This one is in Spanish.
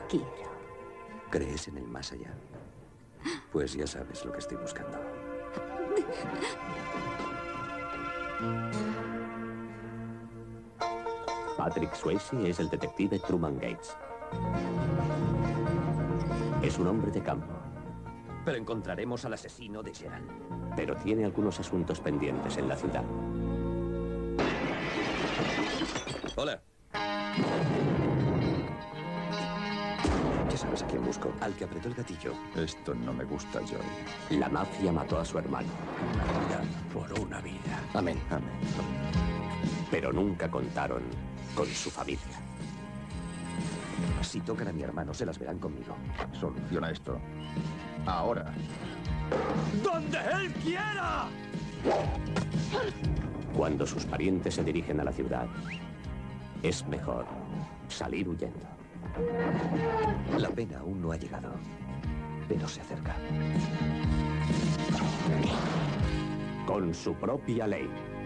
quiero. ¿Crees en el más allá? Pues ya sabes lo que estoy buscando. Patrick Swayze es el detective Truman Gates. Es un hombre de campo. Pero encontraremos al asesino de Gerald. Pero tiene algunos asuntos pendientes en la ciudad. Hola. Ya sabes a quién busco. Al que apretó el gatillo. Esto no me gusta, Joey. La mafia mató a su hermano. Una vida por una vida. Amén. Amén. Pero nunca contaron con su familia. Si tocan a mi hermano, se las verán conmigo. Soluciona esto. Ahora. ¡Donde él quiera! Cuando sus parientes se dirigen a la ciudad, es mejor salir huyendo. La pena aún no ha llegado, pero se acerca. Con su propia ley.